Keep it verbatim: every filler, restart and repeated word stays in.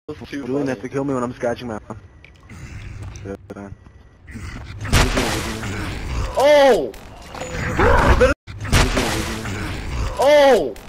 Too Doing that funny. to kill me when I'm scratching my. Oh! Oh!